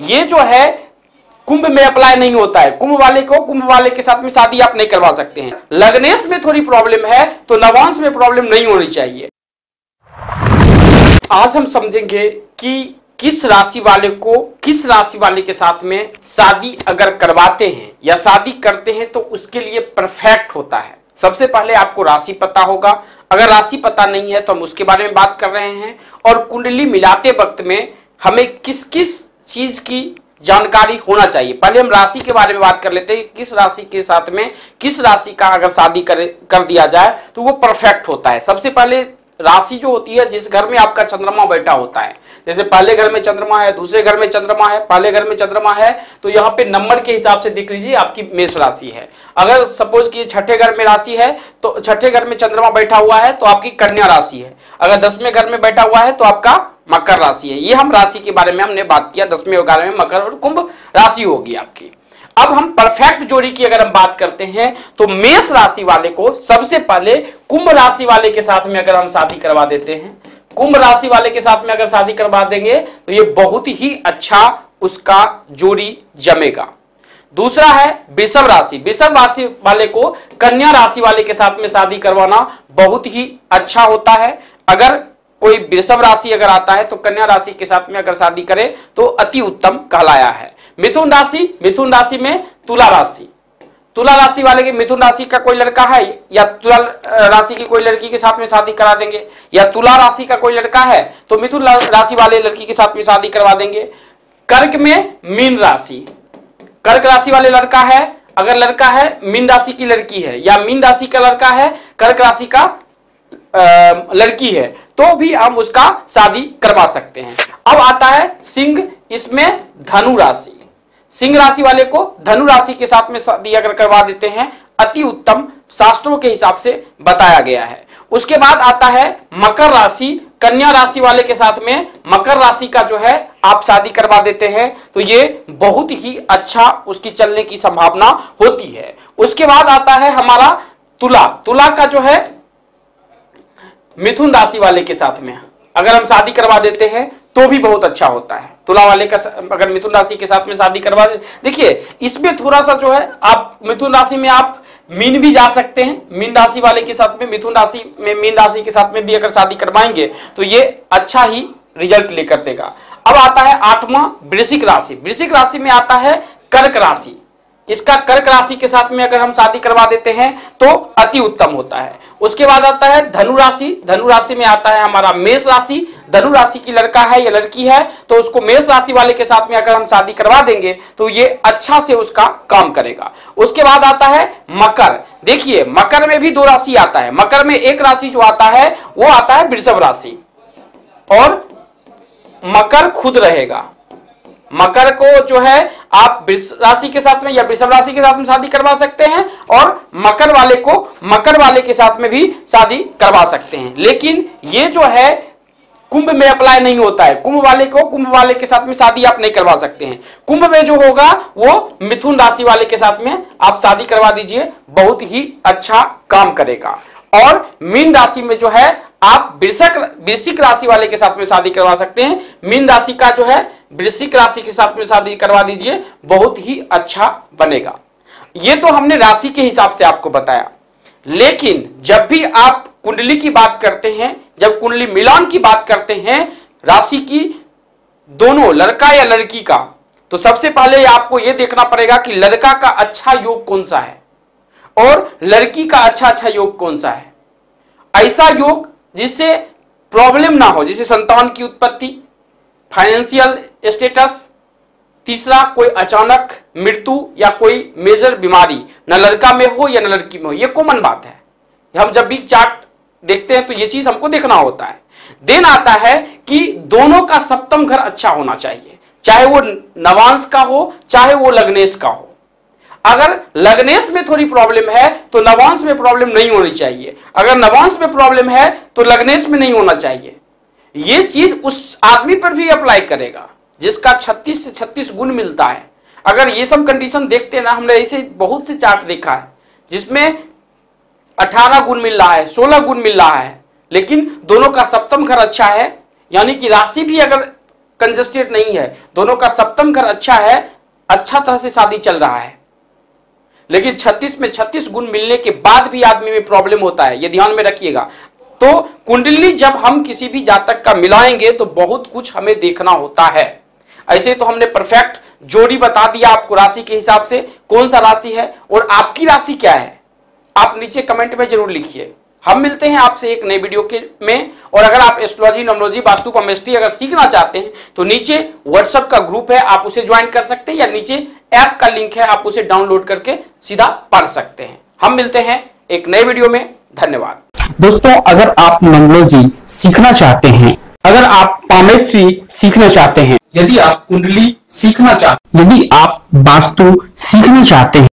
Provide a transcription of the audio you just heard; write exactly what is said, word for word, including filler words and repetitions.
ये जो है कुंभ में अप्लाई नहीं होता है। कुंभ वाले को कुंभ वाले के साथ में शादी आप नहीं करवा सकते हैं। लग्नेश में थोड़ी प्रॉब्लम है तो नवांश में प्रॉब्लम नहीं होनी चाहिए। आज हम समझेंगे कि किस राशि वाले को किस राशि वाले के साथ में शादी अगर करवाते हैं या शादी करते हैं तो उसके लिए परफेक्ट होता है। सबसे पहले आपको राशि पता होगा। अगर राशि पता नहीं है तो हम उसके बारे में बात कर रहे हैं। और कुंडली मिलाते वक्त में हमें किस किस चीज की जानकारी होना चाहिए। पहले हम राशि के बारे में बात कर लेते हैं। किस राशि के साथ में किस राशि का अगर शादी कर कर दिया जाए तो वो परफेक्ट होता है। सबसे पहले राशि जो होती है जिस घर में आपका चंद्रमा बैठा होता है, जैसे पहले घर में चंद्रमा है, दूसरे घर में चंद्रमा है, पहले घर में चंद्रमा है, तो यहाँ पे नंबर के हिसाब से देख लीजिए आपकी मेष राशि है। अगर सपोज कि छठे घर में राशि है तो छठे घर में चंद्रमा बैठा हुआ है तो आपकी कन्या राशि है। अगर दसवें घर में बैठा हुआ है तो आपका मकर राशि है। ये हम राशि के बारे में हमने बात किया। दसवें घर में मकर और कुंभ राशि होगी आपकी। अब हम परफेक्ट जोड़ी की अगर हम बात करते हैं तो मेष राशि वाले को सबसे पहले कुंभ राशि वाले के साथ में अगर हम शादी करवा देते हैं, कुंभ राशि वाले के साथ में अगर शादी करवा देंगे तो ये बहुत ही अच्छा उसका जोड़ी जमेगा। दूसरा है वृषभ राशि। वृषभ राशि वाले को कन्या राशि वाले के साथ में शादी करवाना बहुत ही अच्छा होता है। अगर कोई वृषभ राशि अगर आता है तो कन्या राशि के साथ में अगर शादी करे तो अति उत्तम कहलाया है। मिथुन राशि, मिथुन राशि में तुला राशि, तुला राशि वाले के मिथुन राशि का कोई लड़का है या तुला राशि की कोई लड़की के साथ में शादी करा देंगे, या तुला राशि का कोई लड़का है तो मिथुन राशि वाले लड़की के साथ में शादी करवा देंगे। कर्क में मीन राशि, कर्क राशि वाले लड़का है, अगर लड़का है मीन राशि की लड़की है या मीन राशि का लड़का है कर्क राशि का आ, लड़की है तो भी हम उसका शादी करवा सकते हैं। अब आता है सिंह, इसमें धनु राशि। सिंह राशि वाले को धनु राशि के साथ में शादी अगर करवा देते हैं अति उत्तम शास्त्रों के हिसाब से बताया गया है। उसके बाद आता है मकर राशि। कन्या राशि वाले के साथ में मकर राशि का जो है आप शादी करवा देते हैं तो ये बहुत ही अच्छा उसकी चलने की संभावना होती है। उसके बाद आता है हमारा तुला। तुला का जो है मिथुन राशि वाले के साथ में अगर हम शादी करवा देते हैं तो भी बहुत अच्छा होता है। तुला वाले का अगर मिथुन राशि के साथ में शादी करवा दे, देखिए इसमें थोड़ा सा जो है आप मिथुन राशि में आप मीन भी जा सकते हैं। मीन राशि वाले के साथ में मिथुन राशि में मीन राशि के साथ में भी अगर शादी करवाएंगे तो ये अच्छा ही रिजल्ट लेकर देगा। अब आता है आठवां वृश्चिक राशि। वृश्चिक राशि में आता है कर्क राशि। इसका कर्क राशि के साथ में अगर हम शादी करवा देते हैं तो अति उत्तम होता है। उसके बाद आता है धनु राशि। धनु राशि में आता है हमारा मेष राशि। धनु राशि की लड़का है या लड़की है तो उसको मेष राशि वाले के साथ में अगर हम शादी करवा देंगे तो ये अच्छा से उसका काम करेगा। उसके बाद आता है मकर। देखिए मकर में भी दो राशि आता है। मकर में एक राशि जो आता है वो आता है वृषभ राशि और मकर खुद रहेगा। मकर को जो है आप वृष राशि के साथ में या वृषभ राशि के साथ में शादी करवा सकते हैं और मकर वाले को मकर वाले के साथ में भी शादी करवा सकते हैं। लेकिन ये जो है कुंभ में अप्लाई नहीं होता है। कुंभ वाले को कुंभ वाले के साथ में शादी आप नहीं करवा सकते हैं। कुंभ में जो होगा वो मिथुन राशि वाले के साथ में आप शादी करवा दीजिए, बहुत ही अच्छा काम करेगा। और मीन राशि में जो है आप वृश्चिक वृश्चिक राशि वाले के साथ में शादी करवा सकते हैं। मीन राशि का जो है वृश्चिक राशि के साथ में शादी करवा दीजिए, बहुत ही अच्छा बनेगा। ये तो हमने राशि के हिसाब से आपको बताया। लेकिन जब भी आप कुंडली की बात करते हैं, जब कुंडली मिलान की बात करते हैं राशि की, दोनों लड़का या लड़की का, तो सबसे पहले आपको यह देखना पड़ेगा कि लड़का का अच्छा योग कौन सा है और लड़की का अच्छा अच्छा योग कौन सा है। ऐसा योग जिससे प्रॉब्लम ना हो, जैसे संतान की उत्पत्ति, फाइनेंशियल स्टेटस, तीसरा कोई अचानक मृत्यु या कोई मेजर बीमारी न लड़का में हो या न लड़की में हो। ये कॉमन बात है। हम जब भी चार्ट देखते हैं तो ये चीज हमको देखना होता है। देन आता है कि दोनों का सप्तम घर अच्छा होना चाहिए, चाहे वो नवांश का हो चाहे वो लग्नेश का हो। अगर लग्नेश में थोड़ी प्रॉब्लम है तो नवांश में प्रॉब्लम नहीं होनी चाहिए। अगर नवांश में प्रॉब्लम है तो लग्नेश में नहीं होना चाहिए। ये चीज उस आदमी पर भी अप्लाई करेगा जिसका छत्तीस से छत्तीस गुण मिलता है। अगर ये सब कंडीशन देखते हैं ना, हमने ऐसे बहुत से चार्ट देखा है जिसमें अठारह गुण मिल रहा है, सोलह गुण मिल रहा है, लेकिन दोनों का सप्तम घर अच्छा है, यानी कि राशि भी अगर कंजस्टेड नहीं है, दोनों का सप्तम घर अच्छा है, अच्छा तरह से शादी चल रहा है। लेकिन छत्तीस में छत्तीस गुण मिलने के बाद भी आदमी में प्रॉब्लम होता है, ये ध्यान में रखिएगा। तो कुंडली जब हम किसी भी जातक का मिलाएंगे तो बहुत कुछ हमें देखना होता है। ऐसे तो हमने परफेक्ट जोड़ी बता दिया आपको राशि के हिसाब से कौन सा राशि है, और आपकी राशि क्या है आप नीचे कमेंट में जरूर लिखिए। हम मिलते हैं आपसे एक नए वीडियो के में, और अगर आप एस्ट्रोलॉजी, न्यूमरोलॉजी, वास्तु, केमिस्ट्री अगर सीखना चाहते हैं तो नीचे व्हाट्सएप का ग्रुप है, आप उसे ज्वाइन कर सकते हैं, या नीचे ऐप का लिंक है, आप उसे डाउनलोड करके सीधा पढ़ सकते हैं। हम मिलते हैं एक नए वीडियो में, धन्यवाद। दोस्तों, अगर आप न्यूमरोलॉजी सीखना चाहते हैं, अगर आप केमिस्ट्री सीखना चाहते हैं, यदि आप कुंडली सीखना चाहते यदि आप वास्तु सीखना चाहते हैं,